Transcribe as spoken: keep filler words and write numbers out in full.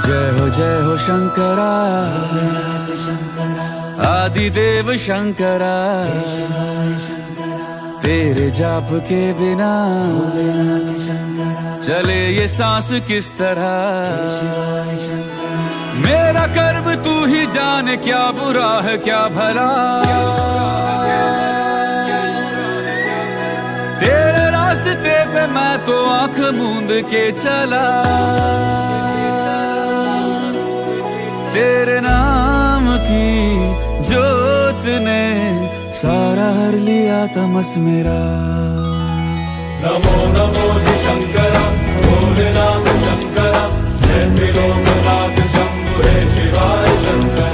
जय हो जय हो शंकरा, आदिदेव शंकरा, तेरे जाप के बिना चले ये सांस किस तरह। मेरा कर्म तू ही जाने, क्या बुरा है क्या भला, तेरे रास्ते पे मैं तो आंख मूंद के चला। तेरे नाम की जोत ने सारा हर लिया तमस मेरा। नमो नमो जी शंकरा, भोलेनाथ शंकरा, जय त्रिलोकनाथ शंभु हे शिवाय शंकरा।